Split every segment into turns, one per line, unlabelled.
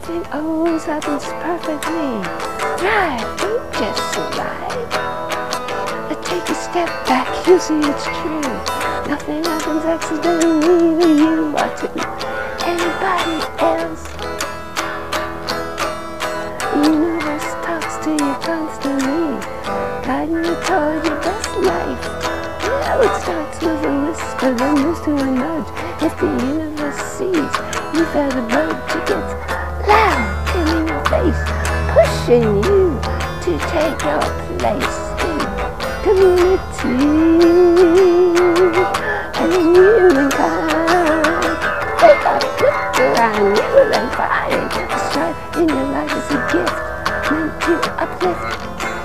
everything always happens perfectly. Thrive, don't just survive. Take a step back, you'll see it's true. Nothing happens accidentally to you or to anybody else. The universe talks to you constantly, guiding you toward your best life. Now it starts with a whisper, then moves to a nudge. If the universe sees you've had a bug, it gets loud and in your face, pushing you to take your place in community and humankind. Take a look around you and find the strife in your life is a gift meant to uplift.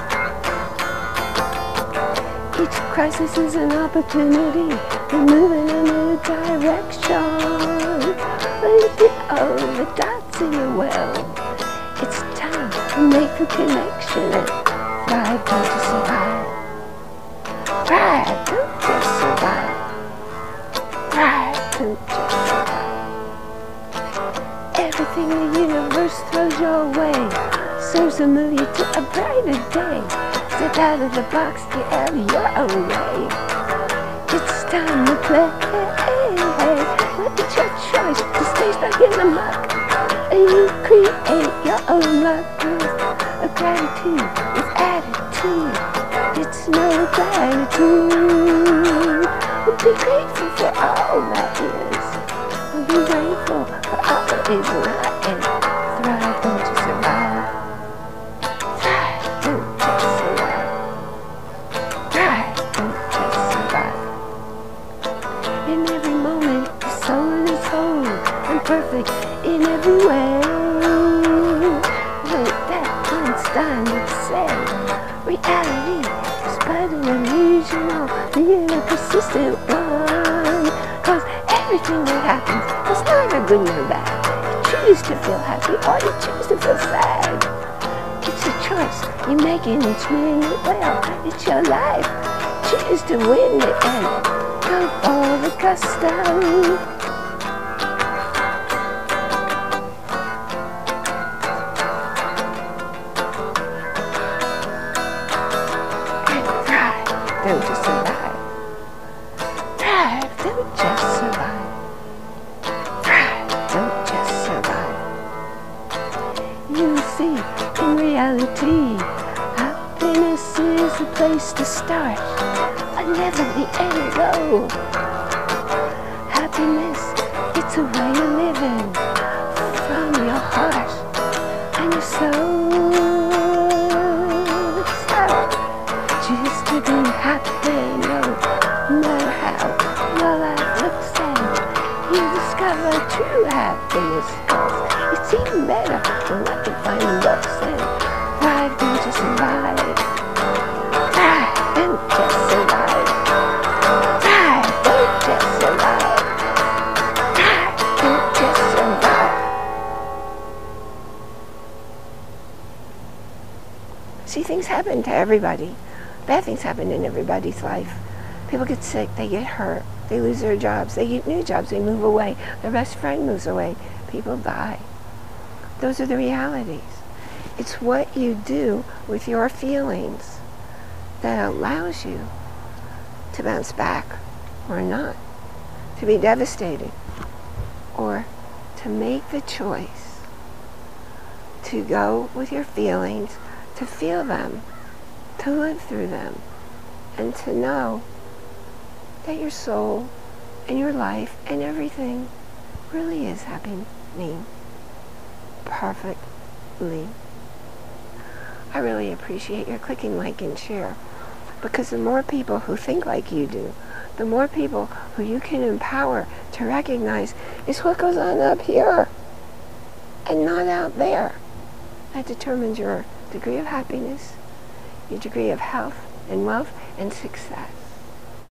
Each crisis is an opportunity to move in a new direction. Look at all the dots in your world. It's time to make the connection and thrive, don't you survive. Thrive, don't just survive. Thrive, don't just survive. Everything the universe throws your way serves to move you to a brighter day. Step out of the box, get out of your own way. It's time to play. Look at your choice to stay stuck in the muck. You create your own luck with gratitude, with attitude. It's no gratitude. Be grateful for all that is. Be grateful for all that is not. And thrive, don't you survive. Thrive, don't just survive. Thrive, don't just survive. In every moment, the soul is whole and perfect in every way. Like that Einstein would say, reality is but an illusional, being a persistent one. Cause everything that happens is neither good nor bad. You choose to feel happy or you choose to feel sad. It's a choice you make in each minute. Well, it's your life. Choose to win it and go for the custom. Don't just survive. Thrive, don't just survive. Thrive, don't just survive. You see, in reality, happiness is the place to start, but never the end goal. Happiness, it's a way of living from your heart and your soul. Choose to be happy, no matter how your life looks, and you discover true happiness. It's even better than what you find in books. And thrive, don't just survive. Thrive, don't just survive. Thrive, don't just survive. Thrive, don't just survive. See, things happen to everybody. Bad things happen in everybody's life. People get sick, they get hurt, they lose their jobs, they get new jobs, they move away, their best friend moves away, people die. Those are the realities. It's what you do with your feelings that allows you to bounce back or not, to be devastated, or to make the choice to go with your feelings, to feel them, to live through them, and to know that your soul and your life and everything really is happening perfectly. I really appreciate your clicking like and share, because the more people who think like you do, the more people who you can empower to recognize is what goes on up here and not out there. That determines your degree of happiness, your degree of health and wealth and success.